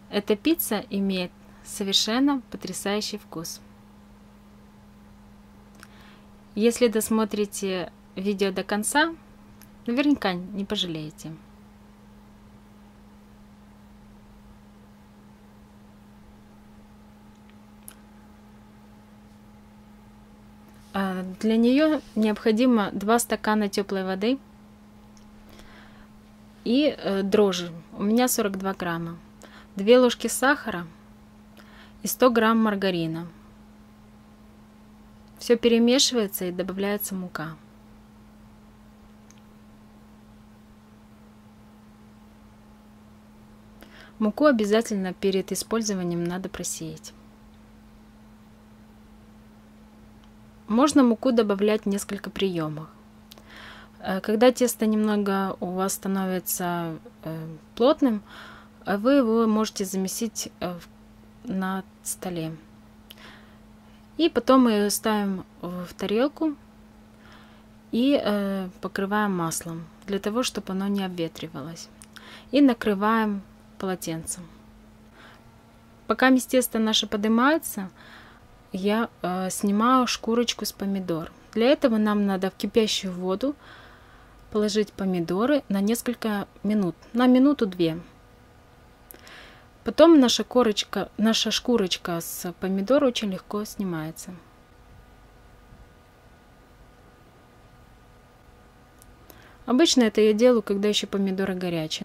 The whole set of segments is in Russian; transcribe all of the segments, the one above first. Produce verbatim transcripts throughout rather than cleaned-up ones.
Эта пицца имеет совершенно потрясающий вкус. Если досмотрите видео до конца, наверняка не пожалеете. Для нее необходимо два стакана теплой воды и дрожжи. У меня сорок два грамма, две ложки сахара и сто грамм маргарина. Все перемешивается и добавляется мука. Муку обязательно перед использованием надо просеять. Можно муку добавлять в несколько приемах. Когда тесто немного у вас становится плотным, вы его можете замесить на столе. И потом мы ставим в тарелку и покрываем маслом, для того, чтобы оно не обветривалось. И накрываем полотенцем. Пока тесто наше поднимается, я э, снимаю шкурочку с помидор. Для этого нам надо в кипящую воду положить помидоры на несколько минут, на минуту-две. Потом наша корочка, наша шкурочка с помидор очень легко снимается. Обычно это я делаю, когда еще помидоры горячие.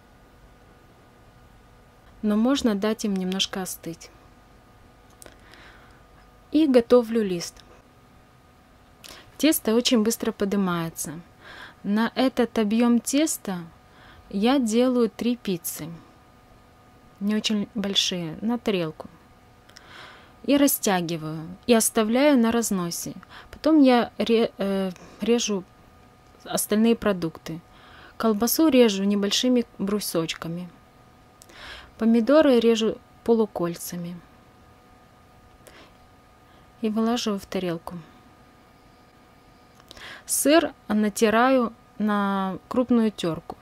Но можно дать им немножко остыть. И готовлю лист. Тесто очень быстро поднимается. На этот объем теста я делаю три пиццы, не очень большие, на тарелку. И растягиваю, и оставляю на разносе. Потом я режу остальные продукты. Колбасу режу небольшими брусочками. Помидоры режу полукольцами. И выложу в тарелку. Сыр натираю на крупную терку.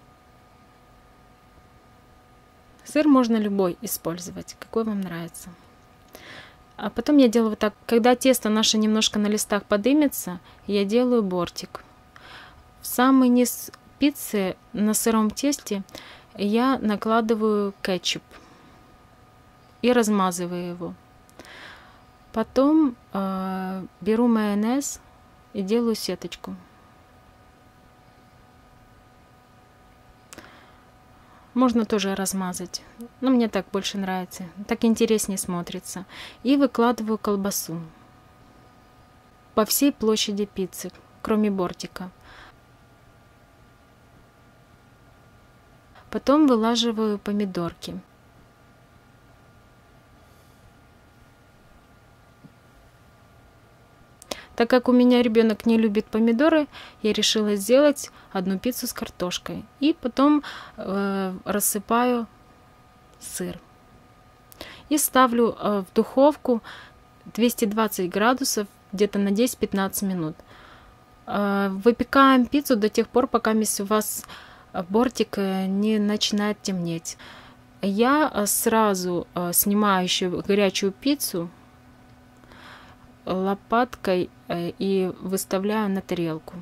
Сыр можно любой использовать, какой вам нравится. А потом я делаю вот так. Когда тесто наше немножко на листах подымется, я делаю бортик. В самый низ пиццы на сыром тесте я накладываю кетчуп и размазываю его. Потом э, беру майонез и делаю сеточку. Можно тоже размазать, но мне так больше нравится, так интереснее смотрится. И выкладываю колбасу по всей площади пиццы, кроме бортика. Потом вылаживаю помидорки. Так как у меня ребенок не любит помидоры, я решила сделать одну пиццу с картошкой. И потом э, рассыпаю сыр. И ставлю э, в духовку двести двадцать градусов где-то на десять-пятнадцать минут. Э, выпекаем пиццу до тех пор, пока у вас бортик не начинает темнеть. Я сразу э, снимаю еще горячую пиццу лопаткой и выставляю на тарелку.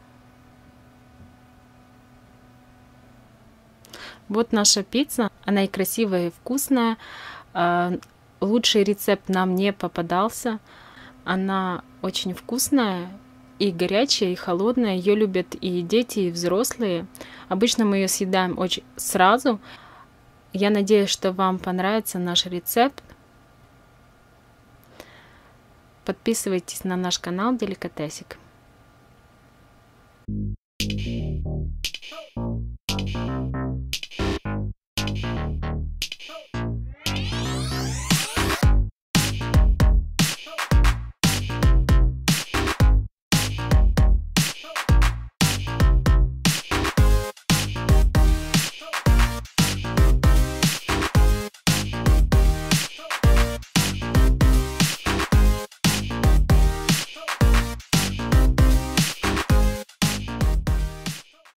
Вот наша пицца. Она и красивая, и вкусная. Лучший рецепт нам не попадался. Она очень вкусная, и горячая, и холодная. Ее любят и дети, и взрослые. Обычно мы ее съедаем очень сразу. Я надеюсь, что вам понравится наш рецепт. Подписывайтесь на наш канал Деликатесик.